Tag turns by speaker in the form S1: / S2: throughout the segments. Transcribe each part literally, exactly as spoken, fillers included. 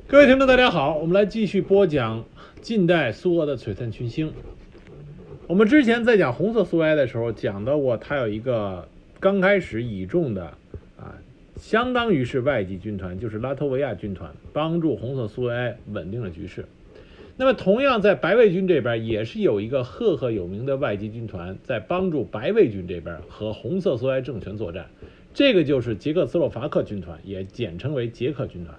S1: 各位听众大家好，我们来继续播讲近代苏俄的璀璨群星。我们之前在讲红色苏维埃的时候讲到过，它有一个刚开始倚重的啊，相当于是外籍军团，就是拉脱维亚军团，帮助红色苏维埃稳定了局势。那么同样在白卫军这边也是有一个赫赫有名的外籍军团在帮助白卫军这边和红色苏维埃政权作战，这个就是捷克斯洛伐克军团，也简称为捷克军团。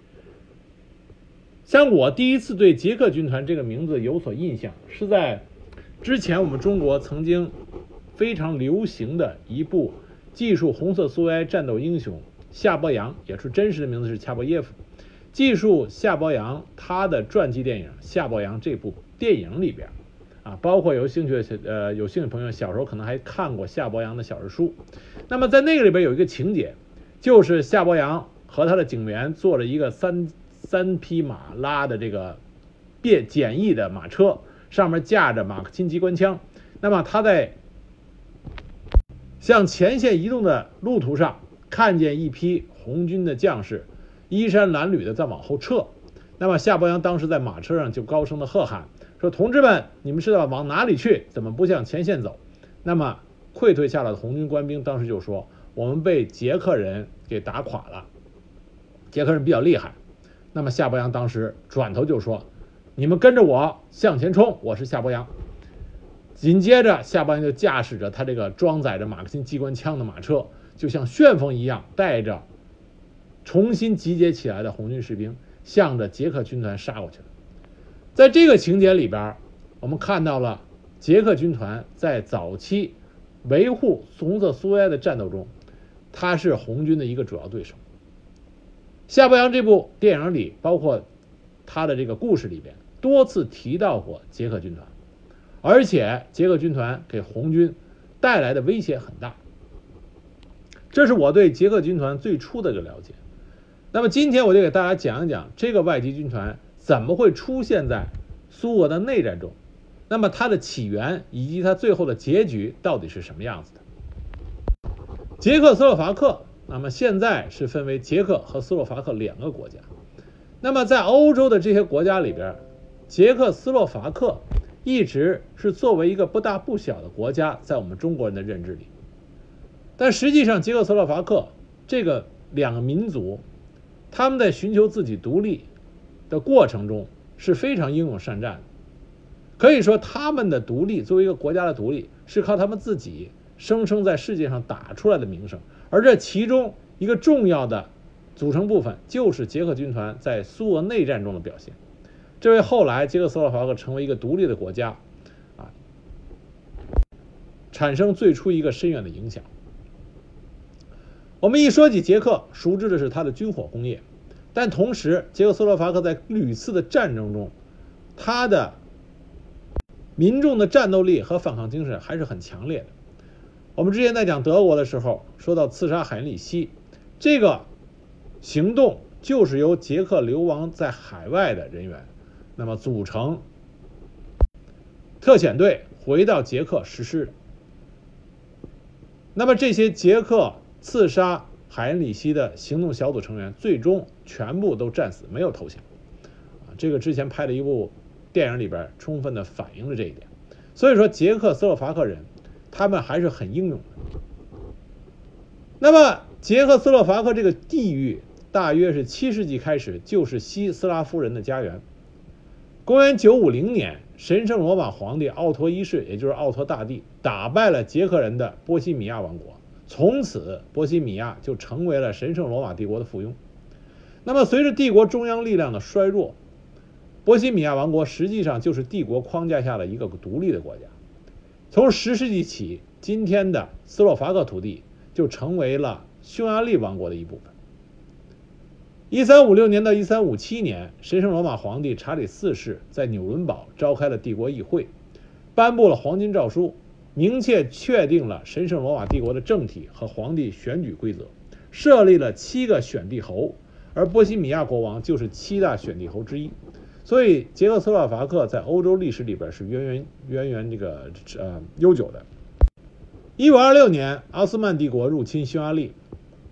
S1: 像我第一次对捷克军团这个名字有所印象，是在之前我们中国曾经非常流行的一部记述红色苏维埃战斗英雄夏伯扬，也是真实的名字是恰波耶夫，记述夏伯扬他的传记电影《夏伯扬》这部电影里边啊，包括有兴趣的呃有兴趣的朋友小时候可能还看过夏伯扬的小人书。那么在那个里边有一个情节，就是夏伯扬和他的警员坐着一个三三匹马拉的这个便简易的马车，上面架着马克沁机关枪。那么他在向前线移动的路途上，看见一批红军的将士衣衫褴褛的在往后撤。那么夏伯扬当时在马车上就高声的喝喊说：“同志们，你们是要往哪里去？怎么不向前线走？”那么溃退下来的红军官兵当时就说：“我们被捷克人给打垮了，捷克人比较厉害。”那么夏伯扬当时转头就说：“你们跟着我向前冲，我是夏伯扬。”紧接着夏伯扬就驾驶着他这个装载着马克沁机关枪的马车，就像旋风一样带着重新集结起来的红军士兵向着捷克军团杀过去了。在这个情节里边，我们看到了捷克军团在早期维护红色苏维埃的战斗中，他是红军的一个主要对手。夏伯扬这部电影里，包括他的这个故事里边，多次提到过捷克军团，而且捷克军团给红军带来的威胁很大。这是我对捷克军团最初的一个了解。那么今天我就给大家讲一讲这个外籍军团怎么会出现在苏俄的内战中，那么它的起源以及它最后的结局到底是什么样子的。捷克斯洛伐克那么现在是分为捷克和斯洛伐克两个国家。那么在欧洲的这些国家里边，捷克斯洛伐克一直是作为一个不大不小的国家在我们中国人的认知里。但实际上捷克斯洛伐克这个两个民族，他们在寻求自己独立的过程中是非常英勇善战的。可以说他们的独立，作为一个国家的独立，是靠他们自己生生在世界上打出来的名声。而这其中一个重要的组成部分就是捷克军团在苏俄内战中的表现，这为后来捷克斯洛伐克成为一个独立的国家啊，产生最初一个深远的影响。我们一说起捷克，熟知的是它的军火工业，但同时捷克斯洛伐克在屡次的战争中，它的民众的战斗力和反抗精神还是很强烈的。我们之前在讲德国的时候说到刺杀海因里希，这个行动就是由捷克流亡在海外的人员那么组成特遣队回到捷克实施的。那么这些捷克刺杀海因里希的行动小组成员最终全部都战死，没有投降。这个之前拍的一部电影里边充分的反映了这一点。所以说捷克斯洛伐克人他们还是很英勇的。那么捷克斯洛伐克这个地域大约是七世纪开始就是西斯拉夫人的家园。公元九五零年，神圣罗马皇帝奥托一世，也就是奥托大帝，打败了捷克人的波西米亚王国，从此波西米亚就成为了神圣罗马帝国的附庸。那么随着帝国中央力量的衰弱，波西米亚王国实际上就是帝国框架下的一个独立的国家。从十世纪起，今天的斯洛伐克土地就成为了匈牙利王国的一部分。一三五六年到一三五七年，神圣罗马皇帝查理四世在纽伦堡召开了帝国议会，颁布了黄金诏书，明确确定了神圣罗马帝国的政体和皇帝选举规则，设立了七个选帝侯，而波西米亚国王就是七大选帝侯之一。所以捷克斯洛伐克在欧洲历史里边是渊源渊源这个呃悠久的。一五二六年，奥斯曼帝国入侵匈牙利，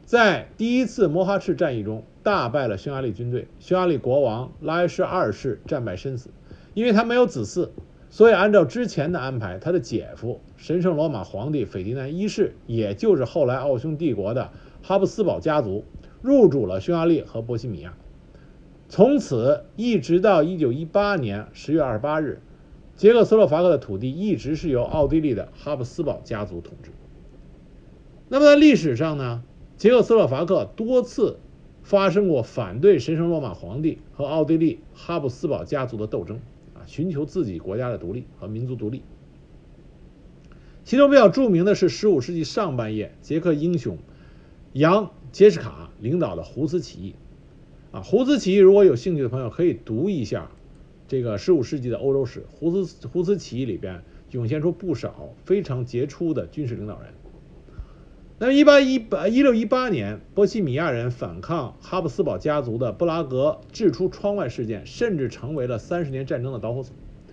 S1: 在第一次摩哈赤战役中大败了匈牙利军队，匈牙利国王拉埃什二世战败身死。因为他没有子嗣，所以按照之前的安排，他的姐夫神圣罗马皇帝斐迪南一世，也就是后来奥匈帝国的哈布斯堡家族，入主了匈牙利和波西米亚。从此一直到一九一八年十月二十八日，捷克斯洛伐克的土地一直是由奥地利的哈布斯堡家族统治。那么在历史上呢，捷克斯洛伐克多次发生过反对神圣罗马皇帝和奥地利哈布斯堡家族的斗争，寻求自己国家的独立和民族独立。其中比较著名的是十五世纪上半叶捷克英雄杨杰什卡领导的胡斯起义。啊，胡斯起义如果有兴趣的朋友可以读一下这个十五世纪的欧洲史，胡斯胡斯起义里边涌现出不少非常杰出的军事领导人。那么一八一八一六一八年，波西米亚人反抗哈布斯堡家族的布拉格掷出窗外事件，甚至成为了三十年战争的导火索。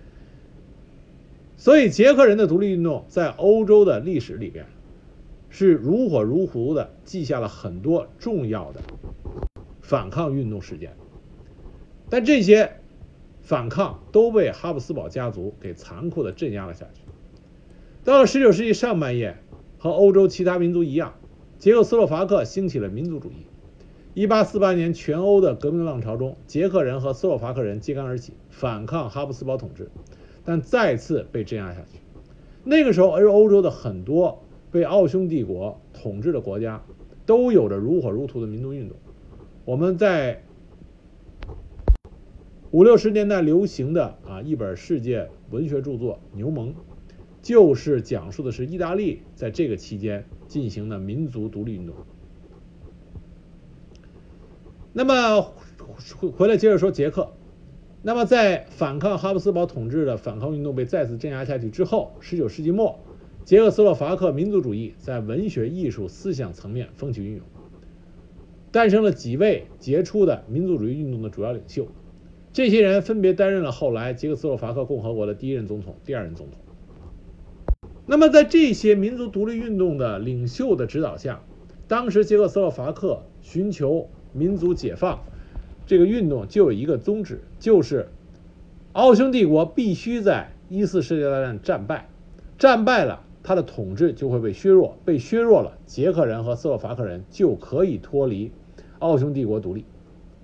S1: 所以捷克人的独立运动在欧洲的历史里边是如火如荼的记下了很多重要的反抗运动事件，但这些反抗都被哈布斯堡家族给残酷的镇压了下去。到了十九世纪上半叶，和欧洲其他民族一样，捷克斯洛伐克兴起了民族主义。一八四八年全欧的革命浪潮中，捷克人和斯洛伐克人揭竿而起，反抗哈布斯堡统治，但再次被镇压下去。那个时候，而欧洲的很多被奥匈帝国统治的国家都有着如火如荼的民族运动。我们在五六十年代流行的啊一本世界文学著作《牛虻》，就是讲述的是意大利在这个期间进行的民族独立运动。那么回来接着说捷克，那么在反抗哈布斯堡统治的反抗运动被再次镇压下去之后，十九世纪末，捷克斯洛伐克民族主义在文学、艺术、思想层面风起云涌，诞生了几位杰出的民族主义运动的主要领袖。这些人分别担任了后来捷克斯洛伐克共和国的第一任总统、第二任总统。那么在这些民族独立运动的领袖的指导下，当时捷克斯洛伐克寻求民族解放这个运动就有一个宗旨，就是奥匈帝国必须在一次世界大战战败，战败了他的统治就会被削弱，被削弱了，捷克人和斯洛伐克人就可以脱离奥匈帝国独立。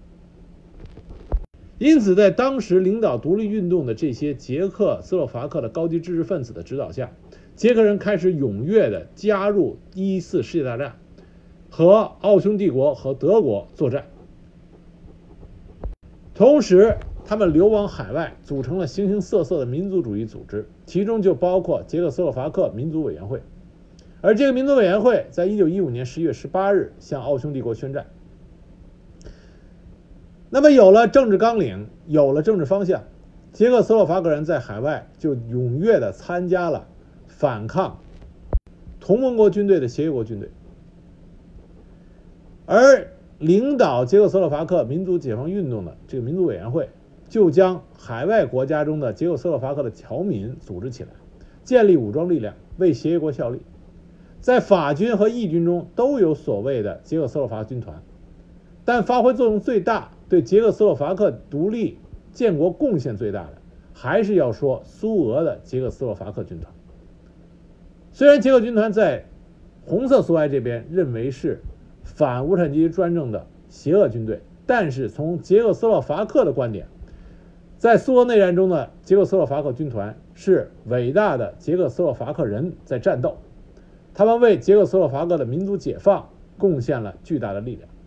S1: 因此在当时领导独立运动的这些捷克斯洛伐克的高级知识分子的指导下，捷克人开始踊跃地加入第一次世界大战，和奥匈帝国和德国作战。同时他们流亡海外，组成了形形色色的民族主义组织，其中就包括捷克斯洛伐克民族委员会。而这个民族委员会在一九一五年十月十八日向奥匈帝国宣战。那么有了政治纲领，有了政治方向，捷克斯洛伐克人在海外就踊跃地参加了反抗同盟国军队的协约国军队。而领导捷克斯洛伐克民族解放运动的这个民族委员会，就将海外国家中的捷克斯洛伐克的侨民组织起来，建立武装力量，为协约国效力。在法军和义军中都有所谓的捷克斯洛伐克军团，但发挥作用最大，对捷克斯洛伐克独立建国贡献最大的，还是要说苏俄的捷克斯洛伐克军团。虽然捷克军团在红色苏维埃这边认为是反无产阶级专政的邪恶军队，但是从捷克斯洛伐克的观点，在苏俄内战中的捷克斯洛伐克军团是伟大的捷克斯洛伐克人在战斗，他们为捷克斯洛伐克的民族解放贡献了巨大的力量。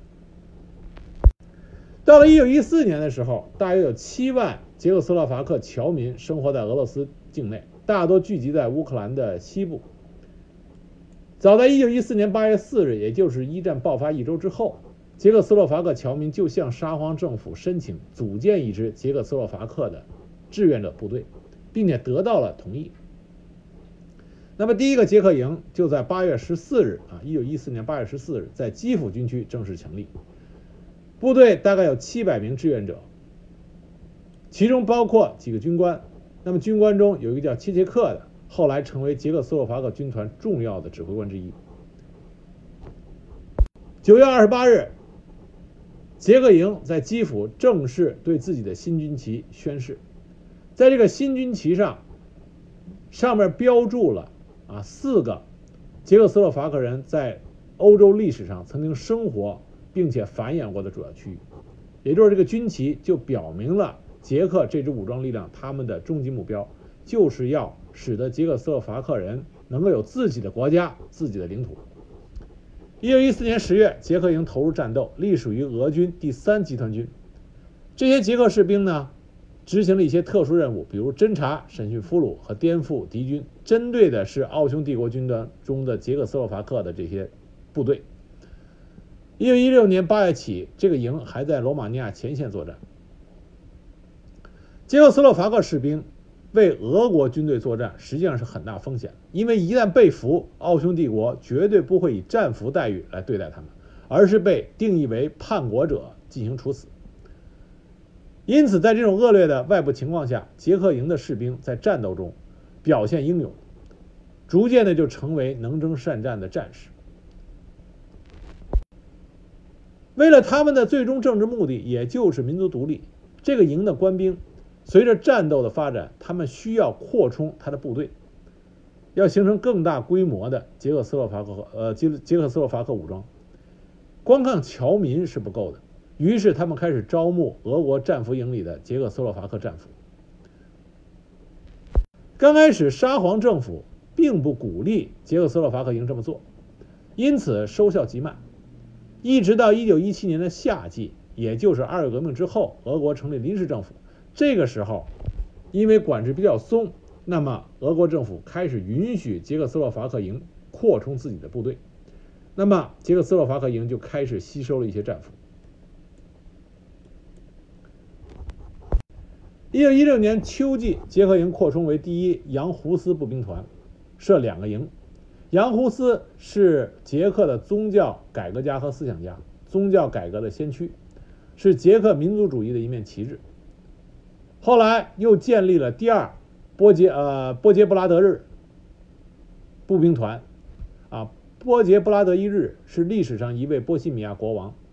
S1: 到了一九一四年的时候，大约有七万捷克斯洛伐克侨民生活在俄罗斯境内，大多聚集在乌克兰的西部。早在一九一四年八月四日，也就是一战爆发一周之后，捷克斯洛伐克侨民就向沙皇政府申请组建一支捷克斯洛伐克的志愿者部队，并且得到了同意。那么第一个捷克营就在八月十四日啊，一九一四年八月十四日在基辅军区正式成立。部队大概有七百名志愿者，其中包括几个军官。那么军官中有一个叫切切克的，后来成为捷克斯洛伐克军团重要的指挥官之一。 九月二十八日，捷克营在基辅正式对自己的新军旗宣誓。在这个新军旗上，上面标注了啊四个捷克斯洛伐克人在欧洲历史上曾经生活并且繁衍过的主要区域，也就是这个军旗就表明了捷克这支武装力量他们的终极目标就是要使得捷克斯洛伐克人能够有自己的国家、自己的领土。一九一四年十月，捷克营投入战斗，隶属于俄军第三集团军。这些捷克士兵呢，执行了一些特殊任务，比如侦察、审讯俘虏和颠覆敌军，针对的是奥匈帝国军团中的捷克斯洛伐克的这些部队。一九一六年八月起，这个营还在罗马尼亚前线作战。捷克斯洛伐克士兵为俄国军队作战实际上是很大风险，因为一旦被俘，奥匈帝国绝对不会以战俘待遇来对待他们，而是被定义为叛国者进行处死。因此在这种恶劣的外部情况下，捷克营的士兵在战斗中表现英勇，逐渐的就成为能征善战的战士。为了他们的最终政治目的，也就是民族独立，这个营的官兵随着战斗的发展，他们需要扩充他的部队，要形成更大规模的捷克斯洛伐克呃捷捷克斯洛伐克武装。光看侨民是不够的，于是他们开始招募俄国战俘营里的捷克斯洛伐克战俘。刚开始沙皇政府并不鼓励捷克斯洛伐克营这么做，因此收效极慢。一直到一九一七年的夏季，也就是二月革命之后，俄国成立临时政府。这个时候因为管制比较松，那么俄国政府开始允许捷克斯洛伐克营扩充自己的部队，那么捷克斯洛伐克营就开始吸收了一些战俘。一九一六年秋季，捷克营扩充为第一杨胡斯步兵团，设两个营。杨胡斯是捷克的宗教改革家和思想家，宗教改革的先驱，是捷克民族主义的一面旗帜。后来又建立了第二波杰呃波杰布拉德日步兵团，啊，波杰布拉德一日是历史上一位波西米亚国王。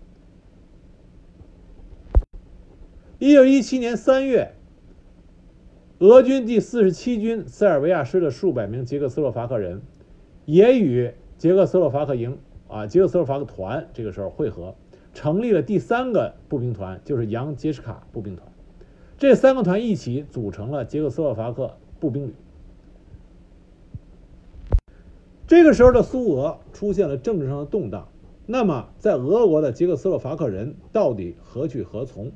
S1: 一九一七年三月，俄军第四十七军塞尔维亚师的数百名捷克斯洛伐克人也与捷克斯洛伐克营啊捷克斯洛伐克团这个时候会合，成立了第三个步兵团，就是杨杰什卡步兵团。这三个团一起组成了捷克斯洛伐克步兵旅。这个时候的苏俄出现了政治上的动荡，那么在俄国的捷克斯洛伐克人到底何去何从？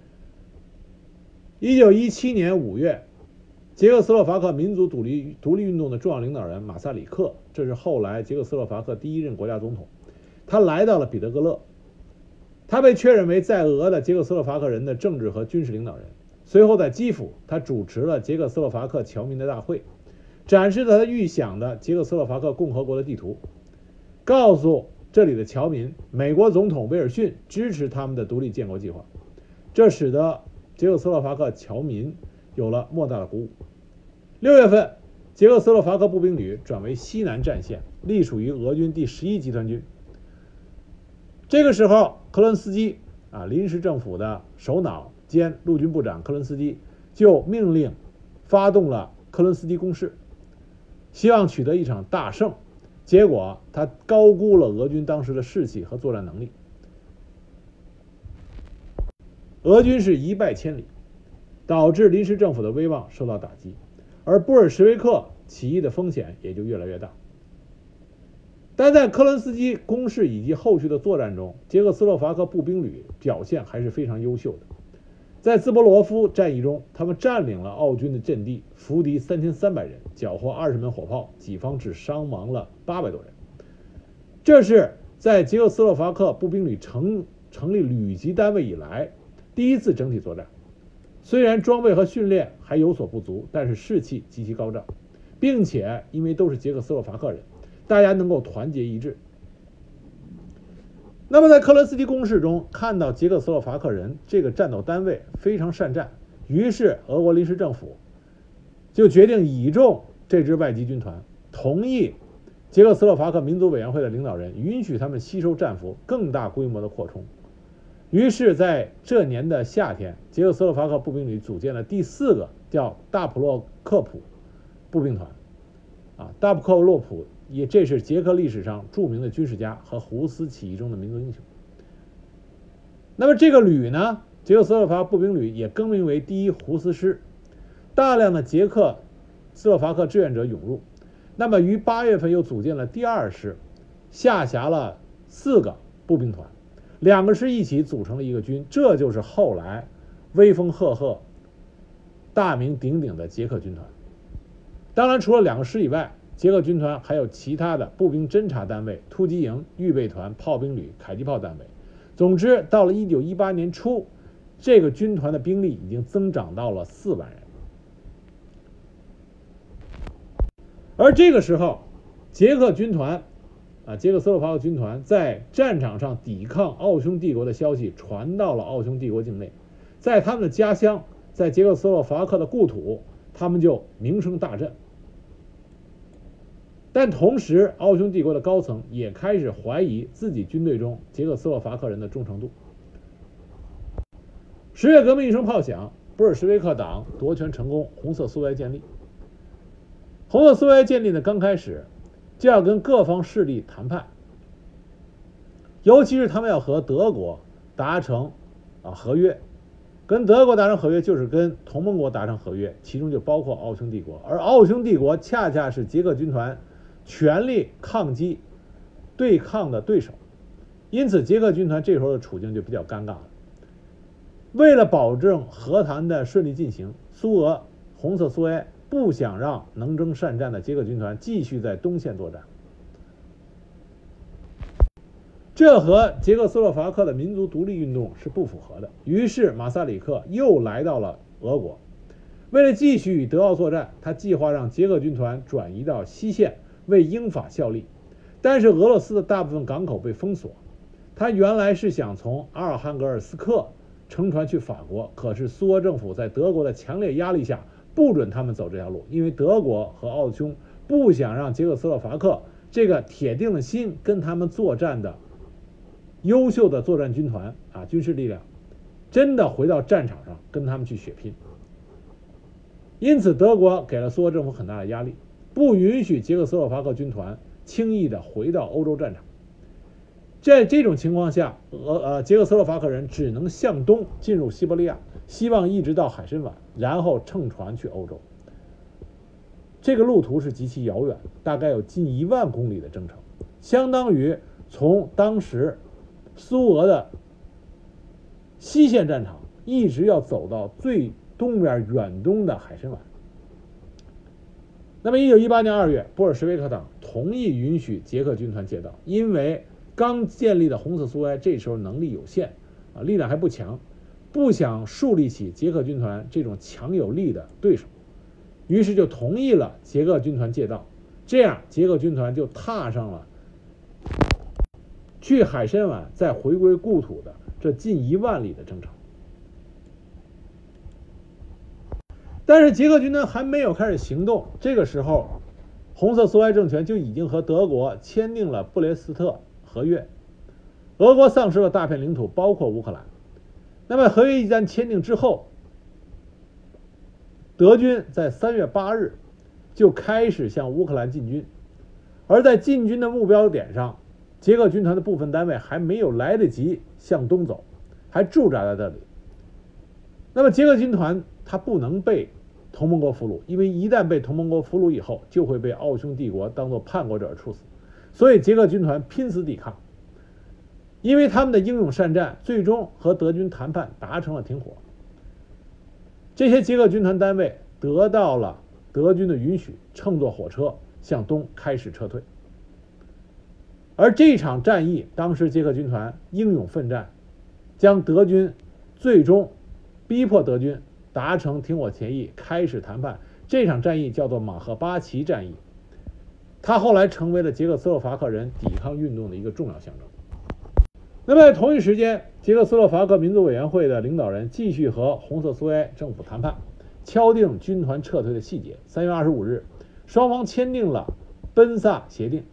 S1: 一九一七年五月，捷克斯洛伐克民族独立独立运动的重要领导人马萨里克，这是后来捷克斯洛伐克第一任国家总统，他来到了彼得格勒，他被确认为在俄的捷克斯洛伐克人的政治和军事领导人。随后在基辅，他主持了捷克斯洛伐克侨民的大会，展示了他预想的捷克斯洛伐克共和国的地图，告诉这里的侨民美国总统威尔逊支持他们的独立建国计划，这使得捷克斯洛伐克侨民有了莫大的鼓舞。六月份，捷克斯洛伐克步兵旅转为西南战线，隶属于俄军第十一集团军。这个时候，克伦斯基啊，临时政府的首脑兼陆军部长克伦斯基就命令发动了克伦斯基攻势，希望取得一场大胜。结果他高估了俄军当时的士气和作战能力，俄军是一败千里，导致临时政府的威望受到打击，而布尔什维克起义的风险也就越来越大。但在克伦斯基攻势以及后续的作战中，捷克斯洛伐克步兵旅表现还是非常优秀的。在兹波罗夫战役中，他们占领了奥军的阵地，俘敌三千三百人，缴获二十门火炮，己方只伤亡了八百多人。这是在捷克斯洛伐克步兵旅成成立旅级单位以来第一次整体作战。虽然装备和训练还有所不足，但是士气极其高涨，并且因为都是捷克斯洛伐克人，大家能够团结一致。那么在克伦斯基攻势中，看到捷克斯洛伐克人这个战斗单位非常善战，于是俄国临时政府就决定倚重这支外籍军团，同意捷克斯洛伐克民族委员会的领导人允许他们吸收战俘，更大规模的扩充。于是在这年的夏天，捷克斯洛伐克步兵旅组建了第四个叫大普洛克普步兵团。啊，大普克洛普也这是捷克历史上著名的军事家和胡斯起义中的民族英雄。那么这个旅呢，捷克斯洛伐克步兵旅也更名为第一胡斯师，大量的捷克斯洛伐克志愿者涌入。那么于八月份又组建了第二师，下辖了四个步兵团，两个师一起组成了一个军，这就是后来威风赫赫、大名鼎鼎的捷克军团。当然，除了两个师以外，捷克军团还有其他的步兵侦察单位、突击营、预备团、炮兵旅、迫击炮单位。总之，到了一九一八年初，这个军团的兵力已经增长到了四万人。而这个时候，捷克军团啊，捷克斯洛伐克军团在战场上抵抗奥匈帝国的消息传到了奥匈帝国境内，在他们的家乡，在捷克斯洛伐克的故土，他们就名声大振。但同时，奥匈帝国的高层也开始怀疑自己军队中捷克斯洛伐克人的忠诚度。十月革命一声炮响，布尔什维克党夺权成功，红色苏维埃建立。红色苏维埃建立的刚开始，就要跟各方势力谈判，尤其是他们要和德国达成啊合约。跟德国达成合约就是跟同盟国达成合约，其中就包括奥匈帝国，而奥匈帝国恰恰是捷克军团全力抗击对抗的对手，因此捷克军团这时候的处境就比较尴尬了。为了保证和谈的顺利进行，苏俄红色苏维埃不想让能征善战的捷克军团继续在东线作战，这和捷克斯洛伐克的民族独立运动是不符合的。于是马萨里克又来到了俄国，为了继续与德奥作战，他计划让捷克军团转移到西线为英法效力。但是俄罗斯的大部分港口被封锁，他原来是想从阿尔汉格尔斯克乘船去法国，可是苏俄政府在德国的强烈压力下不准他们走这条路，因为德国和奥匈不想让捷克斯洛伐克这个铁定了心跟他们作战的优秀的作战军团啊，军事力量真的回到战场上跟他们去血拼。因此德国给了苏俄政府很大的压力，不允许捷克斯洛伐克军团轻易的回到欧洲战场。在这种情况下，俄呃捷克斯洛伐克人只能向东进入西伯利亚，希望一直到海参崴，然后乘船去欧洲。这个路途是极其遥远，大概有近一万公里的征程，相当于从当时苏俄的西线战场一直要走到最东边远东的海参崴。那么一九一八年二月，布尔什维克党同意允许捷克军团借道，因为刚建立的红色苏维埃这时候能力有限啊，力量还不强，不想树立起捷克军团这种强有力的对手，于是就同意了捷克军团借道。这样捷克军团就踏上了去海参崴再回归故土的这近一万里的征程。但是捷克军团还没有开始行动，这个时候红色苏维埃政权就已经和德国签订了布列斯特合约，俄国丧失了大片领土，包括乌克兰。那么合约一旦签订之后，德军在三月八日就开始向乌克兰进军，而在进军的目标点上，捷克军团的部分单位还没有来得及向东走，还驻扎在这里。那么捷克军团它不能被同盟国俘虏，因为一旦被同盟国俘虏以后，就会被奥匈帝国当作叛国者而处死。所以捷克军团拼死抵抗，因为他们的英勇善战，最终和德军谈判达成了停火。这些捷克军团单位得到了德军的允许，乘坐火车向东开始撤退。而这场战役，当时捷克军团英勇奋战，将德军最终逼迫德军达成停火协议，开始谈判。这场战役叫做马赫巴奇战役，它后来成为了捷克斯洛伐克人抵抗运动的一个重要象征。那么在同一时间，捷克斯洛伐克民族委员会的领导人继续和红色苏维埃政府谈判，敲定军团撤退的细节。三月二十五日，双方签订了奔萨协定，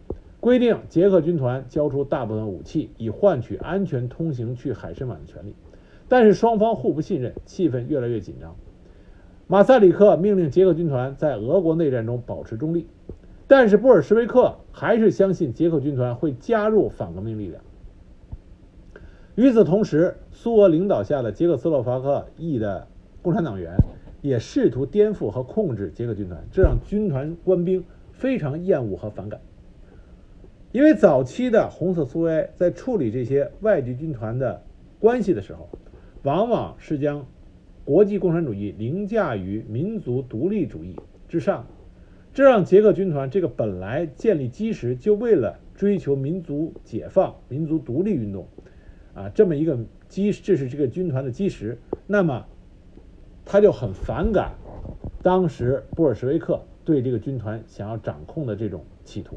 S1: 规定捷克军团交出大部分武器，以换取安全通行去海参崴的权利。但是双方互不信任，气氛越来越紧张。马萨里克命令捷克军团在俄国内战中保持中立，但是布尔什维克还是相信捷克军团会加入反革命力量。与此同时，苏俄领导下的捷克斯洛伐克裔的共产党员也试图颠覆和控制捷克军团，这让军团官兵非常厌恶和反感。因为早期的红色苏维埃在处理这些外籍军团的关系的时候，往往是将国际共产主义凌驾于民族独立主义之上，这让捷克军团这个本来建立基石就为了追求民族解放、民族独立运动啊，这么一个基，这是这个军团的基石，那么他就很反感当时布尔什维克对这个军团想要掌控的这种企图。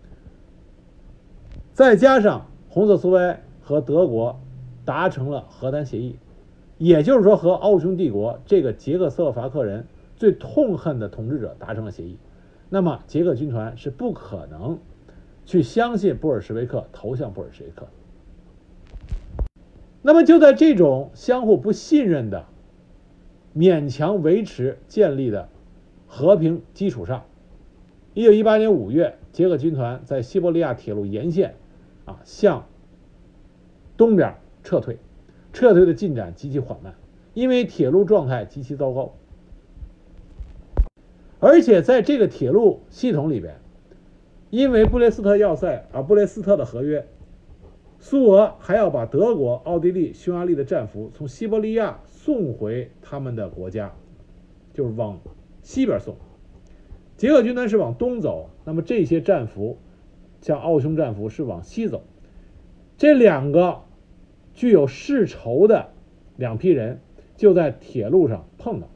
S1: 再加上红色苏维埃和德国达成了和谈协议，也就是说和奥匈帝国这个捷克斯洛伐克人最痛恨的统治者达成了协议，那么捷克军团是不可能去相信布尔什维克，投向布尔什维克。那么就在这种相互不信任的勉强维持建立的和平基础上，一九一八年五月，捷克军团在西伯利亚铁路沿线啊向东边撤退，撤退的进展极其缓慢，因为铁路状态极其糟糕。而且在这个铁路系统里边，因为布雷斯特要塞而布雷斯特的合约，苏俄还要把德国、奥地利、匈牙利的战俘从西伯利亚送回他们的国家，就是往西边送。捷克军团是往东走，那么这些战俘像奥匈战俘是往西走，这两个具有世仇的两批人就在铁路上碰到。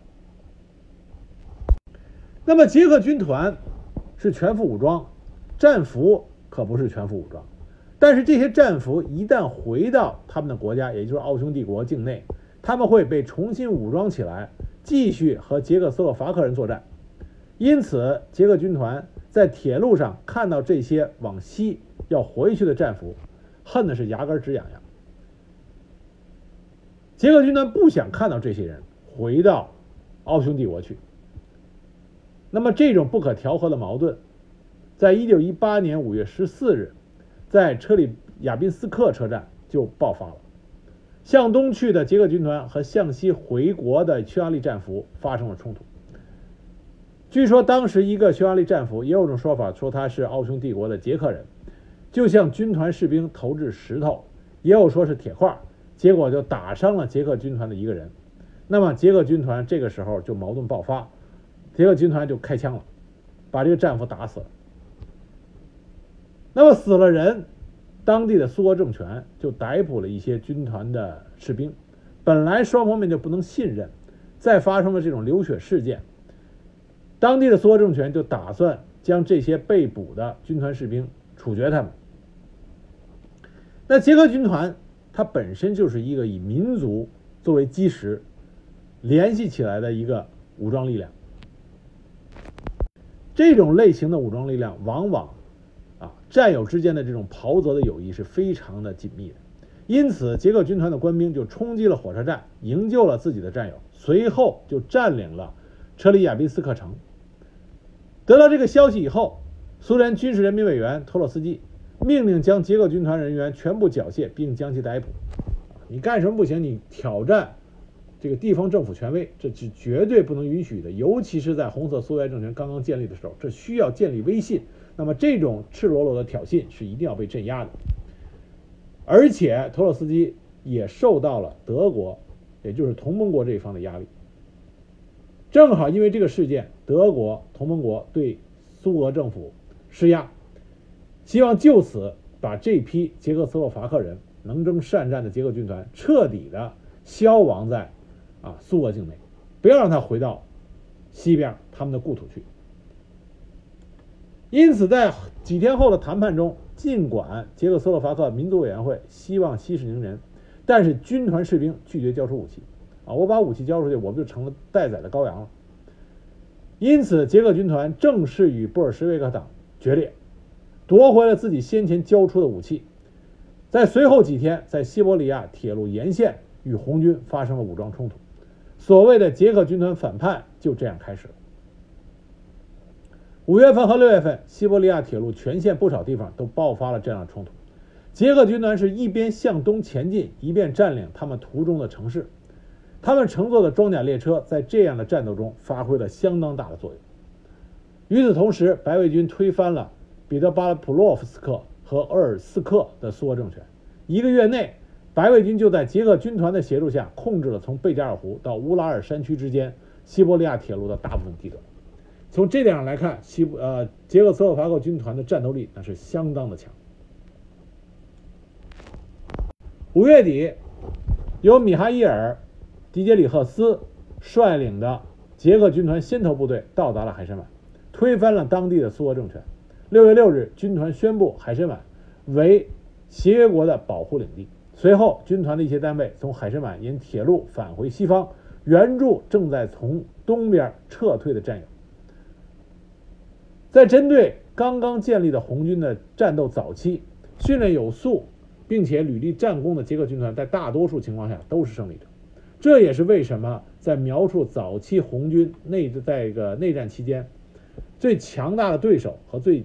S1: 那么捷克军团是全副武装，战俘可不是全副武装，但是这些战俘一旦回到他们的国家，也就是奥匈帝国境内，他们会被重新武装起来，继续和捷克斯洛伐克人作战。因此捷克军团在铁路上看到这些往西要回去的战俘，恨的是牙根直痒痒。捷克军团不想看到这些人回到奥匈帝国去。那么这种不可调和的矛盾在一九一八年五月十四日在车里亚宾斯克车站就爆发了，向东去的捷克军团和向西回国的匈牙利战俘发生了冲突。据说当时一个匈牙利战俘，也有种说法说他是奥匈帝国的捷克人，就向军团士兵投掷石头，也有说是铁块，结果就打伤了捷克军团的一个人。那么捷克军团这个时候就矛盾爆发，捷克军团就开枪了，把这个战俘打死了。那么死了人，当地的苏俄政权就逮捕了一些军团的士兵，本来双方面就不能信任，再发生了这种流血事件，当地的苏俄政权就打算将这些被捕的军团士兵处决他们。那捷克军团它本身就是一个以民族作为基石联系起来的一个武装力量，这种类型的武装力量往往啊战友之间的这种袍泽的友谊是非常的紧密的，因此捷克军团的官兵就冲击了火车站，营救了自己的战友，随后就占领了车里亚宾斯克城。得到这个消息以后，苏联军事人民委员托洛斯基命令将捷克军团人员全部缴械，并将其逮捕。你干什么不行？你挑战这个地方政府权威，这是绝对不能允许的，尤其是在红色苏维埃政权刚刚建立的时候，这需要建立威信。那么这种赤裸裸的挑衅是一定要被镇压的。而且托洛斯基也受到了德国，也就是同盟国这一方的压力。正好因为这个事件，德国同盟国对苏俄政府施压，希望就此把这批捷克斯洛伐克人能征善战的捷克军团彻底的消亡在啊苏俄境内，不要让他回到西边他们的故土去。因此在几天后的谈判中，尽管捷克斯洛伐克民族委员会希望息事宁人，但是军团士兵拒绝交出武器啊，我把武器交出去，我们就成了待宰的羔羊了。因此捷克军团正式与布尔什维克党决裂， 夺回了自己先前交出的武器。在随后几天，在西伯利亚铁路沿线与红军发生了武装冲突，所谓的捷克军团反叛就这样开始了。五月份和六月份，西伯利亚铁路全线不少地方都爆发了这样的冲突。捷克军团是一边向东前进，一边占领他们途中的城市。他们乘坐的装甲列车在这样的战斗中发挥了相当大的作用。与此同时，白卫军推翻了彼得巴普洛夫斯克和鄂尔斯克的苏俄政权。一个月内，白卫军就在捷克军团的协助下控制了从贝加尔湖到乌拉尔山区之间西伯利亚铁路的大部分地段。从这点上来看，西呃捷克斯洛伐克军团的战斗力那是相当的强。五月底，由米哈伊尔·迪杰里赫斯率领的捷克军团先头部队到达了海参崴，推翻了当地的苏俄政权。六月六日，军团宣布海参崴为协约国的保护领地。随后，军团的一些单位从海参崴沿铁路返回西方，援助正在从东边撤退的战友。在针对刚刚建立的红军的战斗早期，训练有素并且屡立战功的捷克军团在大多数情况下都是胜利者。这也是为什么在描述早期红军内在这个内战期间最强大的对手和最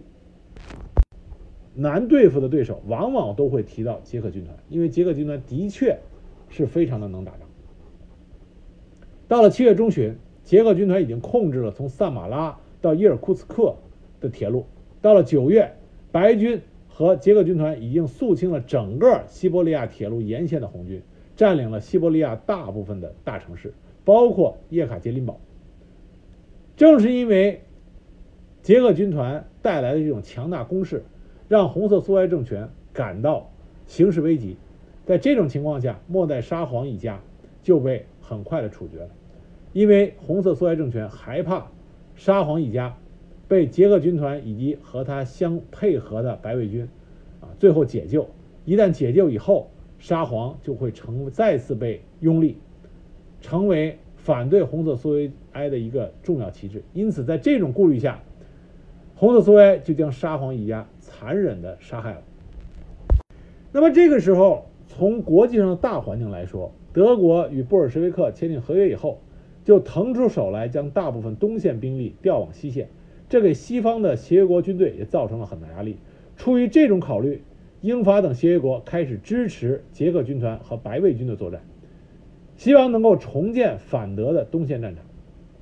S1: 难对付的对手，往往都会提到捷克军团，因为捷克军团的确是非常的能打仗。到了七月中旬，捷克军团已经控制了从萨马拉到伊尔库茨克的铁路。到了九月，白军和捷克军团已经肃清了整个西伯利亚铁路沿线的红军，占领了西伯利亚大部分的大城市，包括叶卡捷琳堡。正是因为捷克军团带来的这种强大攻势，让红色苏维埃政权感到形势危急。在这种情况下，末代沙皇一家就被很快的处决了，因为红色苏维埃政权害怕沙皇一家被捷克军团以及和他相配合的白卫军啊最后解救。一旦解救以后，沙皇就会成再次被拥立，成为反对红色苏维埃的一个重要旗帜。因此在这种顾虑下，红色苏维埃就将沙皇一家残忍地杀害了。那么这个时候，从国际上的大环境来说，德国与布尔什维克签订合约以后，就腾出手来将大部分东线兵力调往西线，这给西方的协约国军队也造成了很大压力。出于这种考虑，英法等协约国开始支持捷克军团和白卫军的作战，希望能够重建反德的东线战场。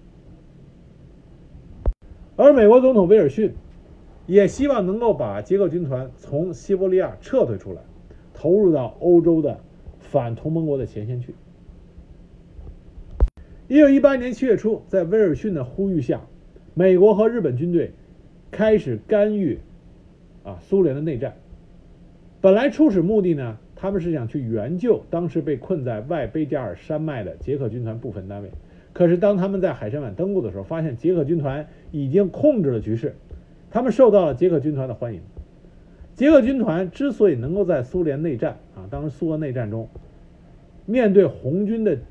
S1: 而美国总统威尔逊也希望能够把捷克军团从西伯利亚撤退出来，投入到欧洲的反同盟国的前线去。一九一八年七月初，在威尔逊的呼吁下，美国和日本军队开始干预啊苏联的内战。本来初始目的呢，他们是想去援救当时被困在外贝加尔山脉的捷克军团部分单位。可是当他们在海参崴登陆的时候，发现捷克军团已经控制了局势，他们受到了捷克军团的欢迎。捷克军团之所以能够在苏联内战啊，当时苏俄内战中面对红军的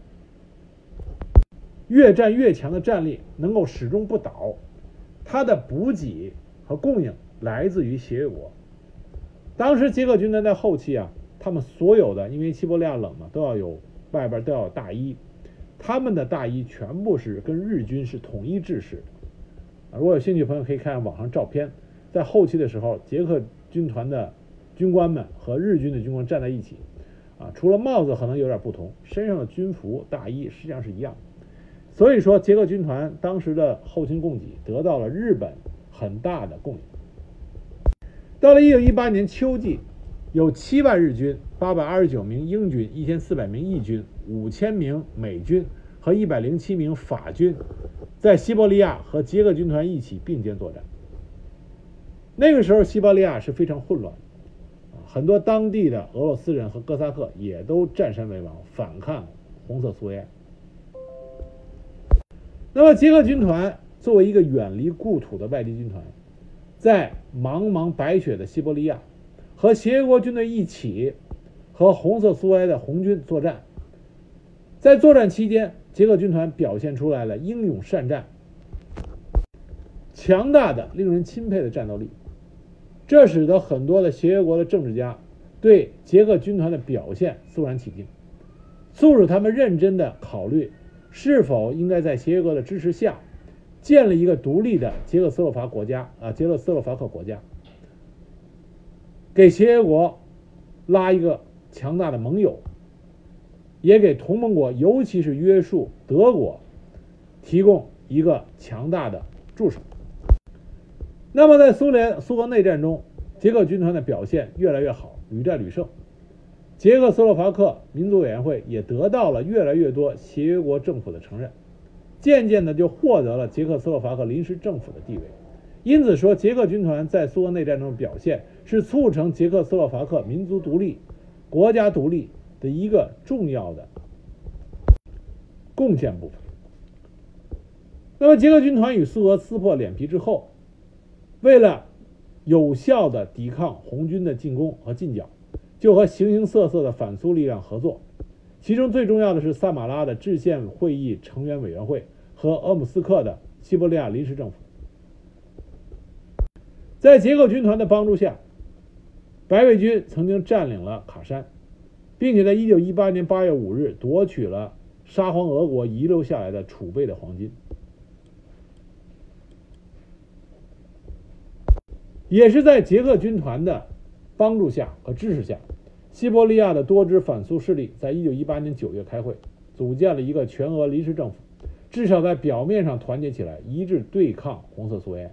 S1: 越战越强的战力，能够始终不倒，它的补给和供应来自于协约国。当时捷克军团在后期啊，他们所有的因为西伯利亚冷嘛，都要有外边都要有大衣，他们的大衣全部是跟日军是统一制式的。如果有兴趣的朋友可以看网上照片，在后期的时候，捷克军团的军官们和日军的军官站在一起啊，除了帽子可能有点不同，身上的军服大衣实际上是一样的。所以说捷克军团当时的后勤供给得到了日本很大的供应。到了一九一八年秋季，有七万日军、八百二十九名英军、一千四百名义军、五千名美军和一百零七名法军在西伯利亚和捷克军团一起并肩作战。那个时候西伯利亚是非常混乱，很多当地的俄罗斯人和哥萨克也都占山为王，反抗红色苏维埃。那么捷克军团作为一个远离故土的外敌军团，在茫茫白雪的西伯利亚和协约国军队一起和红色苏维埃的红军作战。在作战期间，捷克军团表现出来了英勇善战、强大的令人钦佩的战斗力。 这使得很多的协约国的政治家对捷克军团的表现肃然起敬，促使他们认真的考虑是否应该在协约国的支持下建立一个独立的捷克斯洛伐国家啊，捷克斯洛伐克国家，给协约国拉一个强大的盟友，也给同盟国，尤其是约束德国，提供一个强大的助手。那么在苏联苏俄内战中，捷克军团的表现越来越好，屡战屡胜，捷克斯洛伐克民族委员会也得到了越来越多协约国政府的承认，渐渐的就获得了捷克斯洛伐克临时政府的地位。因此说，捷克军团在苏俄内战中的表现是促成捷克斯洛伐克民族独立、国家独立的一个重要的贡献部分。那么捷克军团与苏俄撕破脸皮之后，为了有效的抵抗红军的进攻和进剿，就和形形色色的反苏力量合作，其中最重要的是萨马拉的制宪会议成员委员会和鄂姆斯克的西伯利亚临时政府。在捷克军团的帮助下，白卫军曾经占领了卡山，并且在一九一八年八月五日夺取了沙皇俄国遗留下来的储备的黄金。也是在捷克军团的帮助下和支持下，西伯利亚的多支反苏势力在一九一八年九月开会，组建了一个全俄临时政府，至少在表面上团结起来，一致对抗红色苏维埃。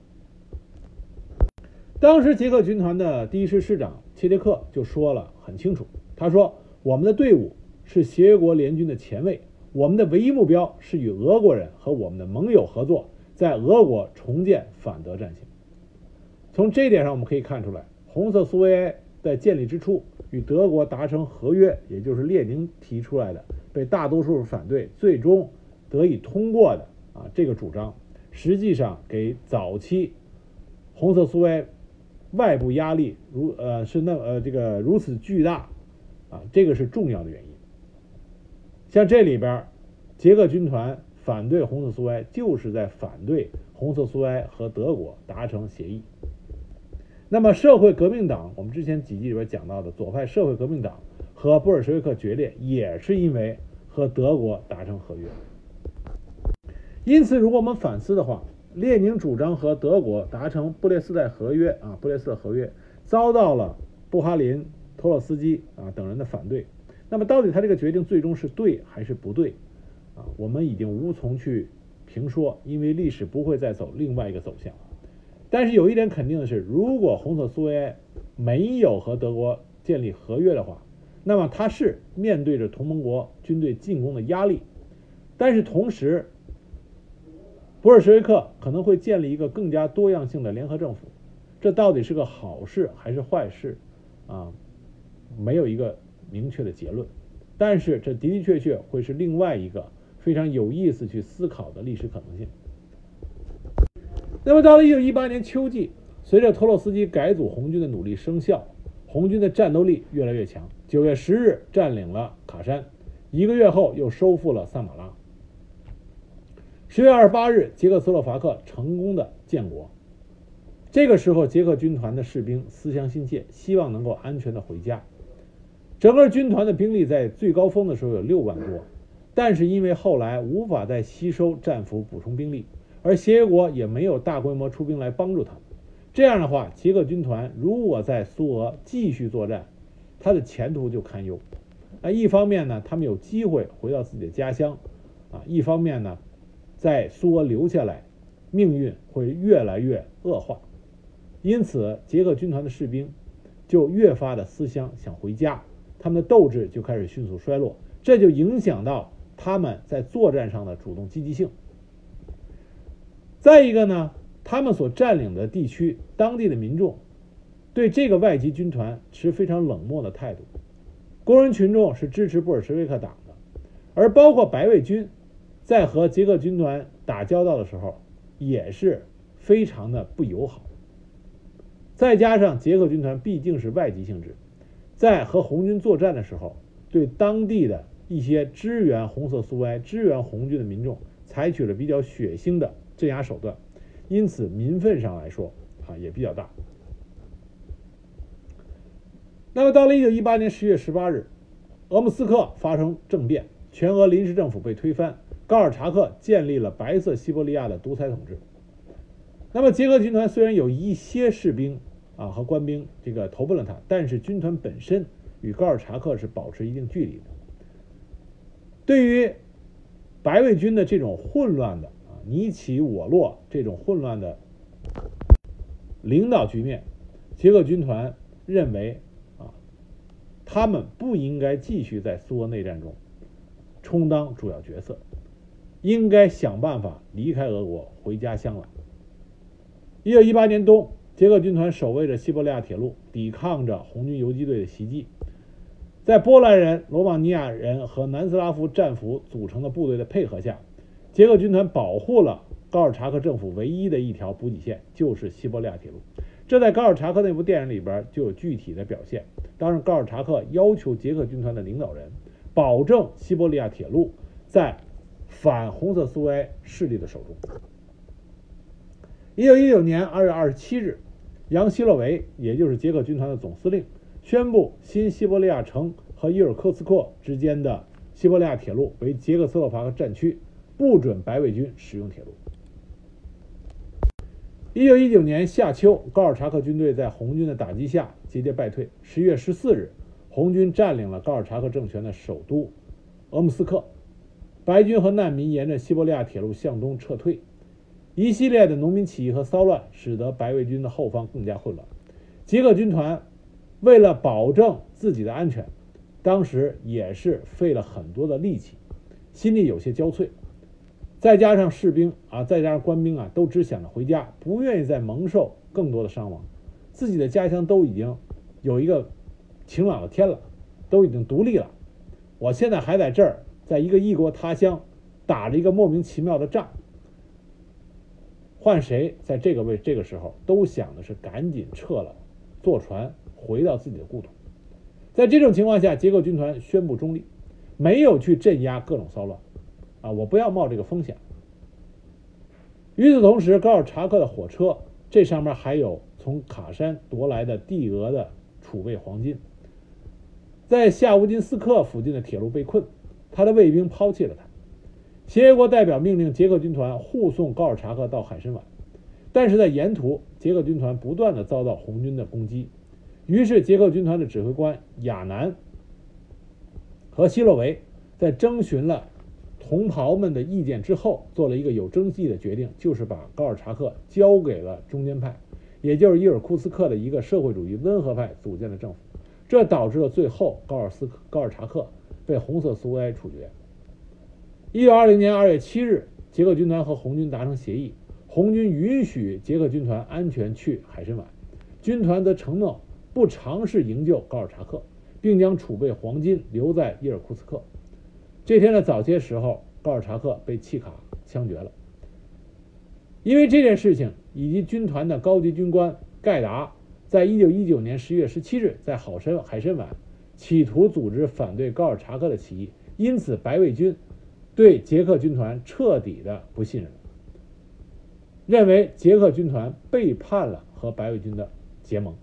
S1: 当时捷克军团的第一师师长切列克就说了很清楚，他说：我们的队伍是协约国联军的前卫，我们的唯一目标是与俄国人和我们的盟友合作，在俄国重建反德战线。从这一点上我们可以看出来，红色苏维埃在建立之初与德国达成合约，也就是列宁提出来的被大多数反对最终得以通过的啊这个主张，实际上给早期红色苏维埃外部压力如呃是那呃这个如此巨大啊，这个是重要的原因。像这里边捷克军团反对红色苏维埃，就是在反对红色苏维埃和德国达成协议。那么社会革命党，我们之前几集里边讲到的左派社会革命党和布尔什维克决裂，也是因为和德国达成合约。因此如果我们反思的话，列宁主张和德国达成布列斯特合约啊，布列斯特合约遭到了布哈林、托洛斯基啊等人的反对。那么到底他这个决定最终是对还是不对啊？我们已经无从去评说，因为历史不会再走另外一个走向。但是有一点肯定的是，如果红色苏维埃没有和德国建立合约的话，那么他是面对着同盟国军队进攻的压力，但是同时布尔什维克可能会建立一个更加多样性的联合政府，这到底是个好事还是坏事啊？没有一个明确的结论，但是这的的确确会是另外一个非常有意思去思考的历史可能性。那么到了一九一八年秋季，随着托洛斯基改组红军的努力生效，红军的战斗力越来越强。九月十日占领了卡山，一个月后又收复了萨马拉。十月二十八日，捷克斯洛伐克成功的建国。这个时候，捷克军团的士兵思乡心切，希望能够安全的回家。整个军团的兵力在最高峰的时候有六万多，但是因为后来无法再吸收战俘补充兵力，而协约国也没有大规模出兵来帮助他们。这样的话，捷克军团如果在苏俄继续作战，他的前途就堪忧。啊，一方面呢，他们有机会回到自己的家乡，啊，一方面呢，在苏俄留下来，命运会越来越恶化。因此，捷克军团的士兵就越发的思乡，想回家，他们的斗志就开始迅速衰落，这就影响到他们在作战上的主动积极性。再一个呢，他们所占领的地区，当地的民众对这个外籍军团持非常冷漠的态度，工人群众是支持布尔什维克党的，而包括白卫军在和捷克军团打交道的时候也是非常的不友好。再加上捷克军团毕竟是外籍性质，在和红军作战的时候，对当地的一些支援红色苏维埃、支援红军的民众采取了比较血腥的镇压手段，因此民愤上来说啊也比较大。 那么到了一九一八年十月十八日，鄂木斯克发生政变，全俄临时政府被推翻，高尔察克建立了白色西伯利亚的独裁统治。那么捷克军团虽然有一些士兵啊和官兵这个投奔了他，但是军团本身与高尔察克是保持一定距离的。对于白卫军的这种混乱的啊你起我落这种混乱的领导局面，捷克军团认为啊他们不应该继续在苏俄内战中充当主要角色，应该想办法离开俄国回家乡来。一九一八年冬，捷克军团守卫着西伯利亚铁路，抵抗着红军游击队的袭击。在波兰人、罗马尼亚人和南斯拉夫战俘组成的部队的配合下，捷克军团保护了高尔察克政府唯一的一条补给线，就是西伯利亚铁路。这在高尔察克那部电影里边就有具体的表现。当时高尔察克要求捷克军团的领导人保证西伯利亚铁路在反红色苏维埃势力的手中。一九一九年二月二十七日，杨希洛维，也就是捷克军团的总司令，宣布新西伯利亚城和伊尔库茨克之间的西伯利亚铁路为捷克斯洛伐克战区，不准白卫军使用铁路。一九一九年夏秋，高尔察克军队在红军的打击下节节败退。十月十四日，红军占领了高尔察克政权的首都鄂木斯克，白军和难民沿着西伯利亚铁路向东撤退。一系列的农民起义和骚乱使得白卫军的后方更加混乱。捷克军团为了保证自己的安全，当时也是费了很多的力气，心里有些交瘁。再加上士兵啊，再加上官兵啊，都只想着回家，不愿意再蒙受更多的伤亡。自己的家乡都已经有一个晴朗的天了，都已经独立了，我现在还在这儿，在一个异国他乡打着一个莫名其妙的仗。换谁在这个位这个时候都想的是赶紧撤了，坐船回到自己的故土。在这种情况下，捷克军团宣布中立，没有去镇压各种骚乱啊，我不要冒这个风险。与此同时，高尔察克的火车这上面还有从卡山夺来的帝俄的储备黄金，在夏乌金斯克附近的铁路被困，他的卫兵抛弃了他。协约国代表命令捷克军团护送高尔察克到海参崴，但是在沿途捷克军团不断的遭到红军的攻击，于是捷克军团的指挥官亚南和希洛维在征询了同袍们的意见之后，做了一个有争议的决定，就是把高尔察克交给了中间派，也就是伊尔库茨克的一个社会主义温和派组建的政府。这导致了最后高尔斯高尔察克被红色苏维埃处决。一九二零年二月七日，捷克军团和红军达成协议，红军允许捷克军团安全去海参崴，军团则承诺不尝试营救高尔察克，并将储备黄金留在伊尔库茨克。这天的早些时候，高尔察克被契卡枪决了。因为这件事情，以及军团的高级军官盖达在一九一九年十月十七日在海参海参崴企图组织反对高尔察克的起义，因此白卫军对捷克军团彻底的不信任，认为捷克军团背叛了和白卫军的结盟。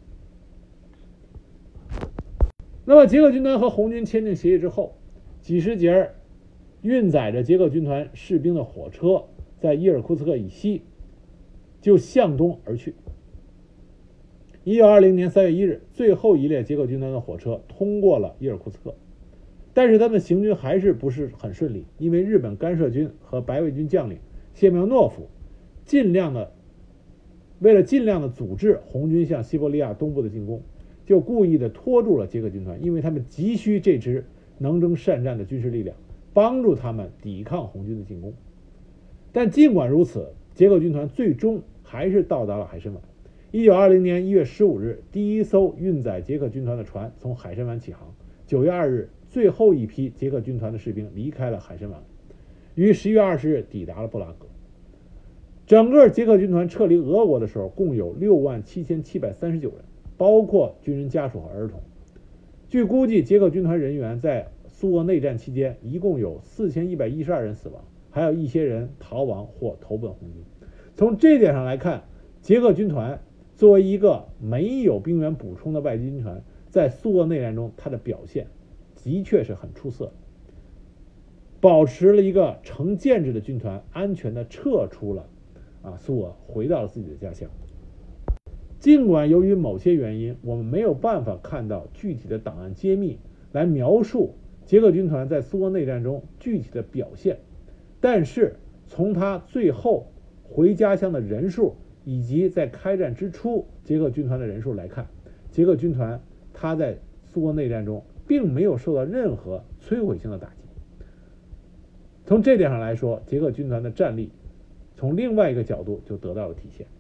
S1: 那么捷克军团和红军签订协议之后，几十节运载着捷克军团士兵的火车在伊尔库茨克以西就向东而去。一九二零年三月一日，最后一列捷克军团的火车通过了伊尔库茨克，但是他们行军还是不是很顺利，因为日本干涉军和白卫军将领谢苗诺夫尽量的为了尽量的阻止红军向西伯利亚东部的进攻，就故意的拖住了捷克军团，因为他们急需这支能征善战的军事力量，帮助他们抵抗红军的进攻。但尽管如此，捷克军团最终还是到达了海参崴。一九二零年一月十五日，第一艘运载捷克军团的船从海参崴起航。九月二日，最后一批捷克军团的士兵离开了海参崴，于十一月二十日抵达了布拉格。整个捷克军团撤离俄国的时候，共有六万七千七百三十九人，包括军人家属和儿童。据估计，捷克军团人员在苏俄内战期间一共有四千一百一十二人死亡，还有一些人逃亡或投奔红军。从这点上来看，捷克军团作为一个没有兵员补充的外籍军团， 在苏俄内战中他的表现的确是很出色，保持了一个成建制的军团安全的撤出了啊苏俄，回到了自己的家乡。尽管由于某些原因，我们没有办法看到具体的档案揭秘来描述捷克军团在苏俄内战中具体的表现，但是从他最后回家乡的人数以及在开战之初捷克军团的人数来看，捷克军团他在苏俄内战中并没有受到任何摧毁性的打击。从这点上来说，捷克军团的战力从另外一个角度就得到了体现。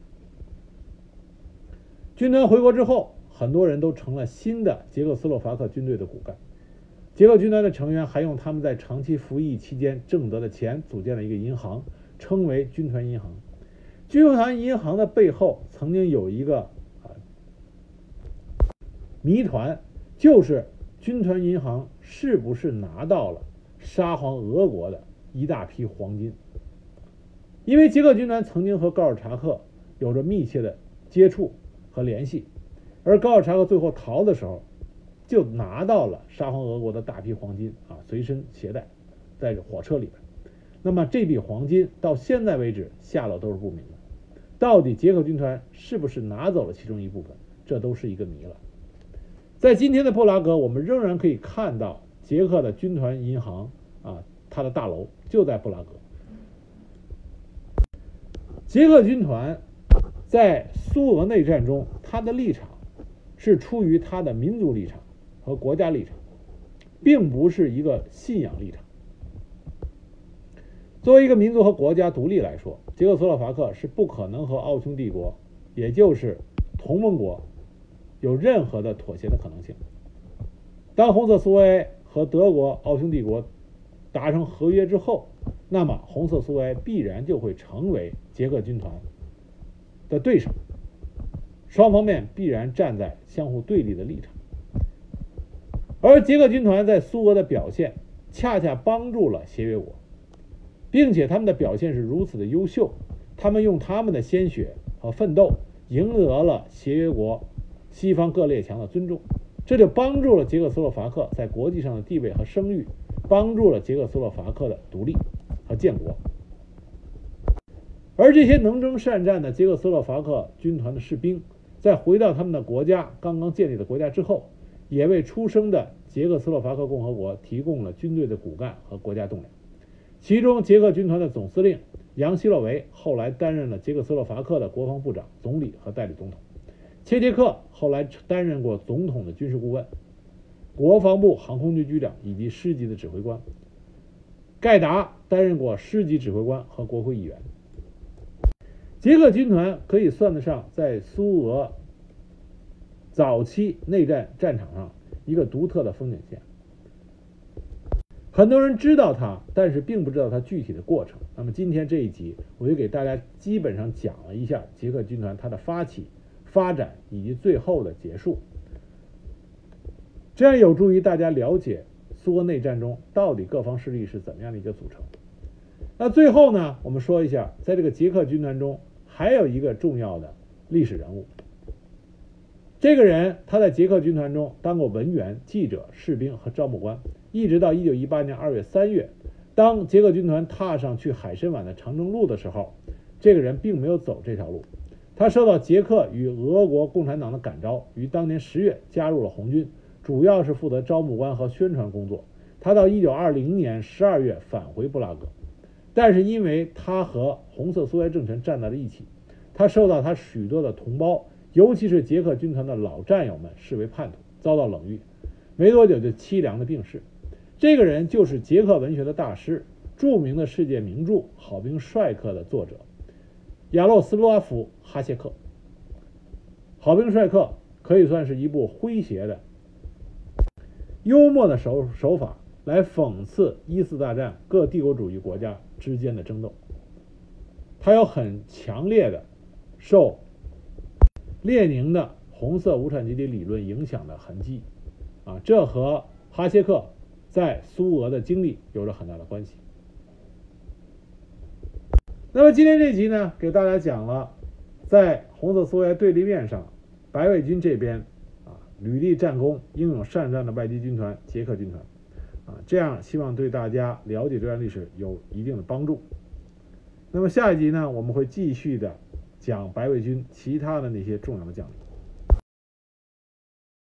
S1: 军团回国之后，很多人都成了新的捷克斯洛伐克军队的骨干。捷克军团的成员还用他们在长期服役期间挣得的钱组建了一个银行，称为军团银行。军团银行的背后曾经有一个啊谜团，就是军团银行是不是拿到了沙皇俄国的一大批黄金。因为捷克军团曾经和高尔察克有着密切的接触和联系，而高尔察克最后逃的时候就拿到了沙皇俄国的大批黄金啊，随身携带在火车里边。那么这笔黄金到现在为止下落都是不明的，到底捷克军团是不是拿走了其中一部分，这都是一个谜了。在今天的布拉格，我们仍然可以看到捷克的军团银行啊，它的大楼就在布拉格。捷克军团在苏俄内战中，他的立场是出于他的民族立场和国家立场，并不是一个信仰立场。作为一个民族和国家独立来说，捷克斯洛伐克是不可能和奥匈帝国，也就是同盟国有任何的妥协的可能性。当红色苏维埃和德国、奥匈帝国达成合约之后，那么红色苏维埃必然就会成为捷克军团的对手，双方面必然站在相互对立的立场。而捷克军团在苏俄的表现恰恰帮助了协约国，并且他们的表现是如此的优秀，他们用他们的鲜血和奋斗赢得了协约国西方各列强的尊重，这就帮助了捷克斯洛伐克在国际上的地位和声誉，帮助了捷克斯洛伐克的独立和建国。而这些能征善战的捷克斯洛伐克军团的士兵，在回到他们的国家刚刚建立的国家之后，也为出生的捷克斯洛伐克共和国提供了军队的骨干和国家栋梁。其中捷克军团的总司令杨希洛维后来担任了捷克斯洛伐克的国防部长、总理和代理总统，切切克后来担任过总统的军事顾问、国防部航空局局长以及师级的指挥官，盖达担任过师级指挥官和国会议员。捷克军团可以算得上在苏俄早期内战战场上一个独特的风景线。很多人知道它，但是并不知道它具体的过程。那么今天这一集，我就给大家基本上讲了一下捷克军团它的发起、发展以及最后的结束，这样有助于大家了解苏俄内战中到底各方势力是怎么样的一个组成。那最后呢，我们说一下，在这个捷克军团中还有一个重要的历史人物。这个人他在捷克军团中当过文员、记者、士兵和招募官，一直到一九一八年二月三月，当捷克军团踏上去海参崴的长征路的时候，这个人并没有走这条路。他受到捷克与俄国共产党的感召，于当年十月加入了红军，主要是负责招募官和宣传工作。他到一九二零年十二月返回布拉格，但是因为他和红色苏维埃政权站在了一起，他受到他许多的同胞，尤其是捷克军团的老战友们视为叛徒，遭到冷遇，没多久就凄凉的病逝。这个人就是捷克文学的大师，著名的世界名著《好兵帅克》的作者亚洛斯拉夫·哈谢克。《好兵帅克》可以算是一部诙谐的、幽默的手手法来讽刺一次大战各帝国主义国家之间的争斗。它有很强烈的受列宁的红色无产阶级理论影响的痕迹啊，这和哈谢克在苏俄的经历有着很大的关系。那么今天这集呢，给大家讲了在红色苏维埃对立面上，白卫军这边啊屡立战功、英勇善战的外籍军团捷克军团啊，这样希望对大家了解这段历史有一定的帮助。那么下一集呢，我们会继续的讲白卫军其他的那些重要的将领。